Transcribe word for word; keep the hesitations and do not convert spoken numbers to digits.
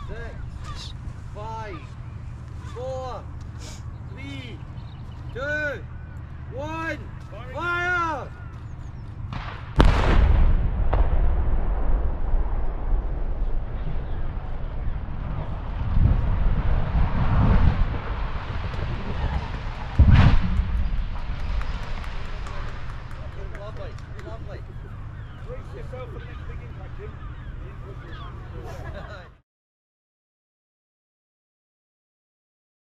six, five, four, three, two, one, fire! Lovely, lovely. Brace yourself for the next big impact, Jim.